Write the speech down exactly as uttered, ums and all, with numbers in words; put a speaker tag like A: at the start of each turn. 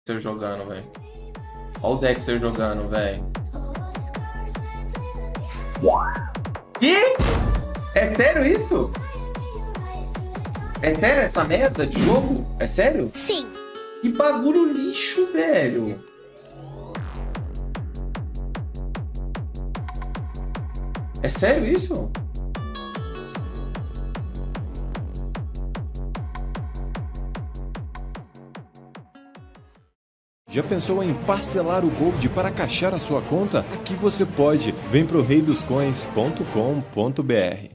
A: Dexter jogando, velho. Olha o Dexter jogando, velho. Que? É sério isso? É sério essa merda de jogo? É sério?
B: Sim.
A: Que bagulho lixo, velho. É sério isso?
C: Já pensou em parcelar o Gold para caixar a sua conta? Aqui você pode. Vem pro rei dos coins ponto com ponto br.